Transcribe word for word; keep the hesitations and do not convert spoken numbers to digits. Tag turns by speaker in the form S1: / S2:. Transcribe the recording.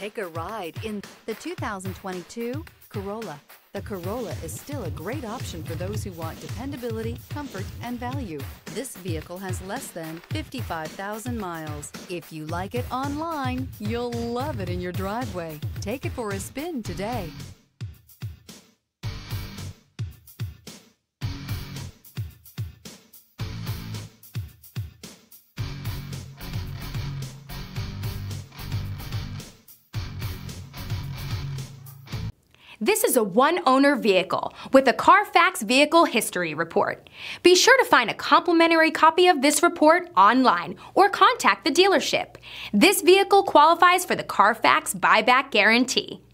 S1: Take a ride in the two thousand twenty-two Corolla. The Corolla is still a great option for those who want dependability, comfort, and value. This vehicle has less than fifty-five thousand miles. If you like it online, you'll love it in your driveway. Take it for a spin today.
S2: This is a one-owner vehicle with a Carfax Vehicle History Report. Be sure to find a complimentary copy of this report online or contact the dealership. This vehicle qualifies for the Carfax Buyback Guarantee.